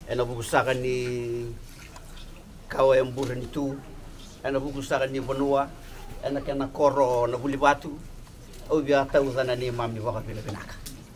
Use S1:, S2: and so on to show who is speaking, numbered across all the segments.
S1: ena bukusaka ni kawa yang buran itu ena bukusaka ni vanua ena kena koro na buli batu au bia tau zana ni mami waka pinaka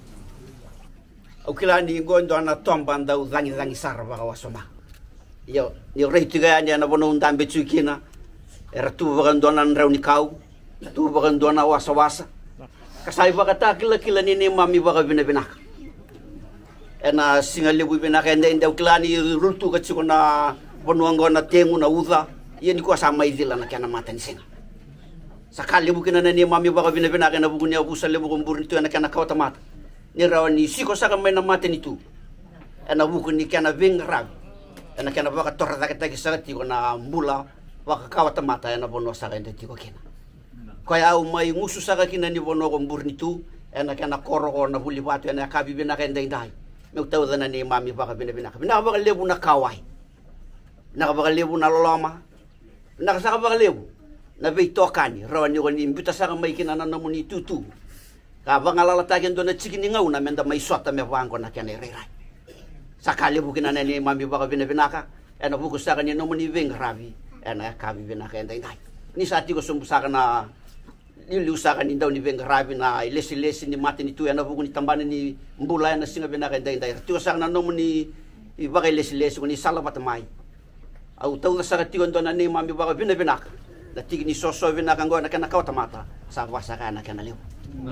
S1: au kila ni gondo ana tomba ndau zangi sara waka wasoma yo ni reitiga ni ana bono ndambe tsukina era tu waka ndona nrau ni kau tu waka ndona wasa kasai waka ta kila ni mami waka pinaka ena singa lebu bina kende ndau klani rultu ka chikona bonuango na tengu na uza ye ni ko sama idila na kana mata ni singa sakali lebu kina ni mami baka bina kana bukunya busa lebu kumbur itu na kana kawata mata ni rawani siko saka mena mata ni tu ena buku ni kana vengrab ena kana baka torra ta ki sagati ko na mula baka kawata mata ena bono saka ndai ko kina ko ya umai ngusu saka kina ni bono kumbur ni tu ena kana koro na buli batu ena kabi bina kende ndai meu tau dana ni mami baka bina baka lebu na kawai na baka lebu na loloma na saka baka lebu na vei tokani rawani ko ni mbuta saka mai kina na namuni tutu ka banga lala tagen dona chikini ngau na menda mai sota me wango na kene rerai saka lebu kina na ni mami baka bina ka ena buku saka ni namuni veng ravi ena kabi bina ka ndai ni sati ko sumbu saka na ni lusaka ni ndau ni venga ravi na lesi ni mate ni tu ena buku ni tambane ni mbula na singa bina ka ndai tu saka na nomu ni I baka lesi ko ni sala patamai au tau na saka tigon dona ni mami baka bina ka na tigi ni soso bina ka ngona kana kawata mata sa wasa kana kana leo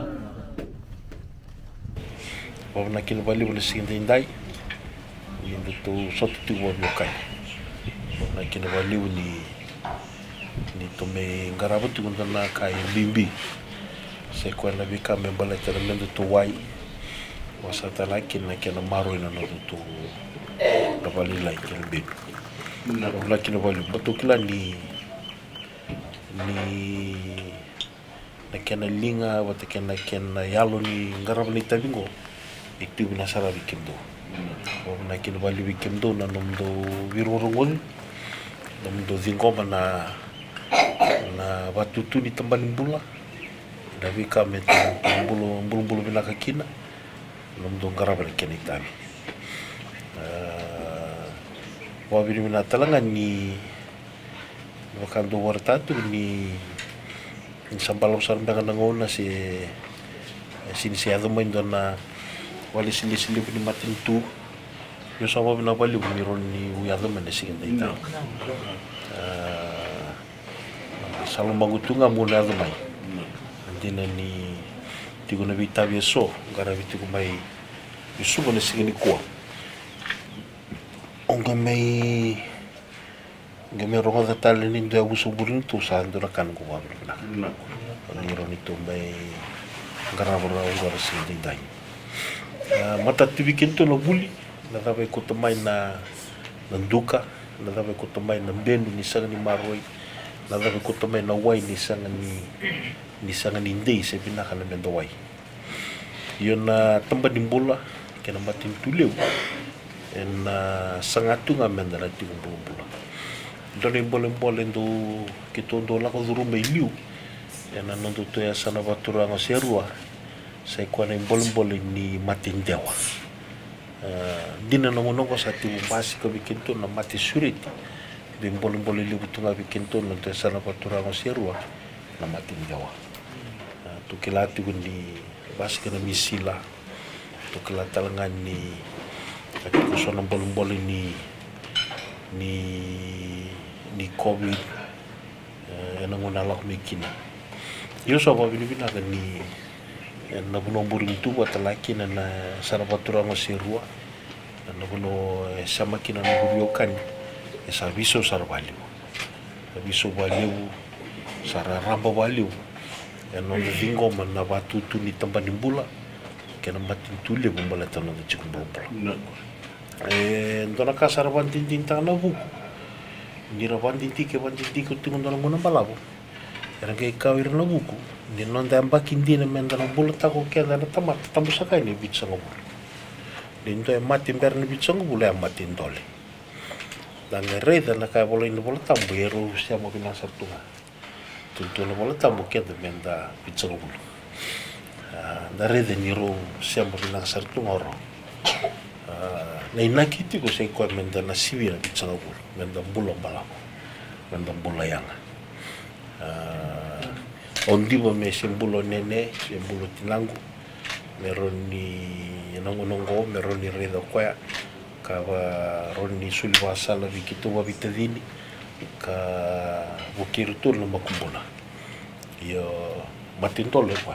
S2: o na kilo bali bole singa ndai ni tu sotu tu wo kai na kilo bali ni tome ngarabu tu na kai bimbi se kwa na bika membala tera mendo tu wai wasata lakin na kena maro ina no tu da bali lai kel bimbi na lakin bali batukila ni na kena linga wata kena yalo ni ngarabu ni tabingo ikti bina sara bikimdo o na kena bali bikimdo na nomdo wirorongol nomdo zingoma na batutu di tambali mbula davi kame bulu bina kakina nom do garaba ni kene tabi wabiri mina talanga ni wakando wartatu ni sambalo sarmbanga ngona si ado main dona wali sili ni matin tu yo sama bina bali miron ni uyado menesi kenda salo magutunga muna do mai dina ni tigo na vita so gara vita ko mai isu bone sigini ko onga mai ronga da tal ni do abuso burin tu sa ndo kan ko wa bla ni roni to mai gara bora ngora sigini dai mata tibi kento no buli na da ko to mai na nduka na da ko to mai na bendu ni sa ni maroi na da ko to mai na wai ni sanga ni ndei se bina kana mendo wai yona tamba dimbola kena matin tuleu en sangatu nga menda na timbola doni bolen do kitondo la ko duru meiliu ena nondo to ya sana batura ngo serua sai kwana bolen ni matin dewa dina no mono ko sa tibu basi ko bikinto na mati suriti bin bolen li butunga bikinto no to sana batura ngo serua na matin dewa tu kilati gundi basi kana misila tu kilata lengan ni aku sono bolen ni covid ena ngona lak mikina yo so ba bini bina ni na buno buring tu wa talaki na sarabatura ngo sirua na buno sama kina no buriokan esa biso sarvalio biso valio sara ramba valio no vingo na batutu ni tambani mbula kena matin tule bumbala tano de chikumbola ndona kasar bantin tintana bu ni rabantin tike bantin tike tungondona ngona balabo era ke kawir na buku ni non da ambakin dina mendana bulata ko keda na tamat tambusa kai ni bitsango lindo e matin berne bitsango bule matin dole dan reda na kai bolo in bulata buero siamo bina sartunga tutto la bulata bu keda menda bitsango bulu da reda ni ro siamo bina sartunga ro na inakiti ko sa iko menda na siwi na kitsangabul menda bulo balamo menda bulo yanga ondiba me sembulo nene sembulo tinangu meroni nangonongo meroni reda koya kava roni sulwa sala vikito wa vitadini ka bukiru tur na makumbuna yo matintole kwa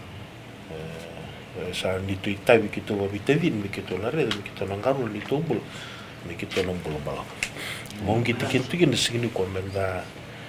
S2: sa nito itabi kito wa vitadini mikito na reda mikito na ngaru nito bulo mikito na bulo bala mongi tikintu kin sigini ko menda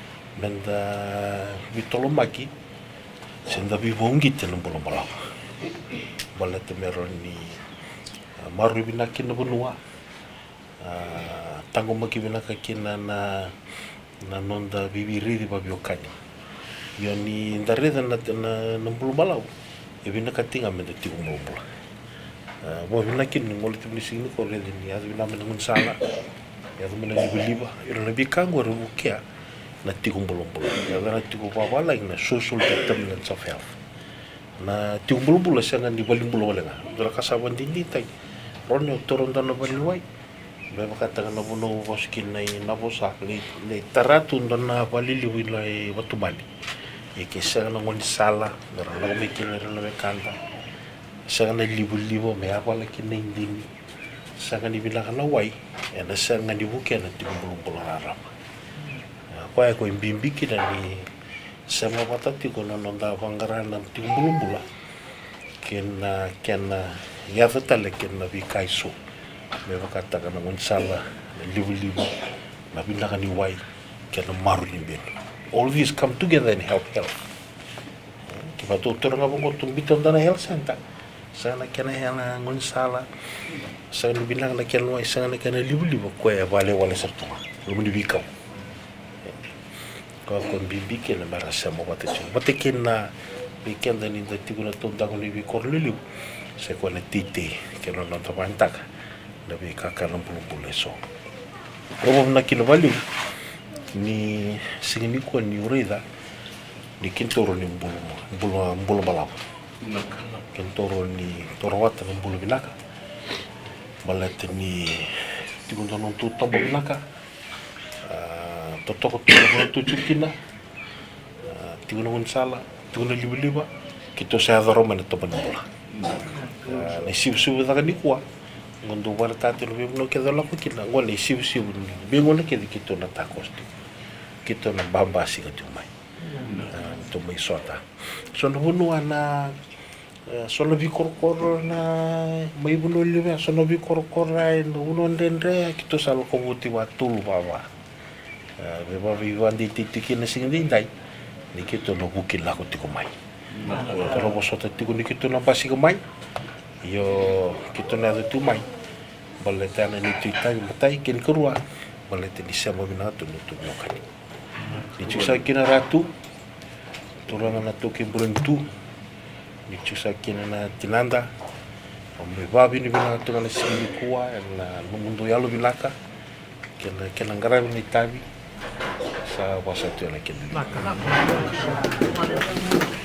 S2: vitolomaki senda vivongi tena bulo bala balete meroni maru binaki na bunua tango maki binaka kina na nonda bibiri di babiokani yoni ndareda na bulo bala e binaka tinga menda tigo bulo bo binaki ni ngol tibni signi ko rede ni azu na mena sala ya mena ni biliba iro na bikango ro kia na tigo bulo ya na tigo bala na social determinants of health na tigo bulo sanga ni balimbulo wala nga dora kasaban dindi tay ronyo toronda na baliwai be makata na buno boskin na nabosa le taratu ndona balili wila watumali ke sanga na ngoni sala dora na mekile na bekanda sanga na libu me apala kinna indini sanga ni bilaka na wai na sanga ni buke na tigo bulo rara kwa ko imbimbiki na ni sama patati ko na nonda vangarana tigo bulo kena ya fatale kena vikaiso me vakata kana monsala libu na bilaka ni wai kena maru ni ben all these come together and help health kiva to toranga bongo tumbita ndana health center sana kena hela ngonsala sana bilaka na kena wai sana kena libu ko ya vale wala sertu lumuni vikau ko bibi kena barasa mo bate kena weekend ni da tiguna tonda ko ni korlilu se ko na titi ke no nota bantaka da be kaka no bulu so robo na kilo value ni signi ko ni urida ni kintoro ni bulu bala kintoro ni torwata no bulu binaka balate ni tigunda no tu tombo binaka totoko tu chukina tiguna sala tuna liba kito sa daro man to banbola na sibu da ni kwa ngondo wala tati lo bimo ke dala ko kina ngone sibu ni bimo na ke kito na takosti kito na bamba si ka tumai to mai sota so no bunu ana so no bikorkor na mai bunu liba so no bikorkor ai no uno ndendre kito sa lo ko buti wa tulu baba be ba vivan di tiki na singin dai ni kito no bukil la ko tiko mai kalau bosota tiko ni kito na basi ko mai yo kito na do tu mai baleta na ni tita matai ken kerua baleta di sama binato no tu lokani ni chusa kina ratu turanga na toke burentu ni chusa kina na tinanda ombe babi ni binato na sini kuwa na mundo yalo bilaka kena ngara ni tabi sa basa tu la kena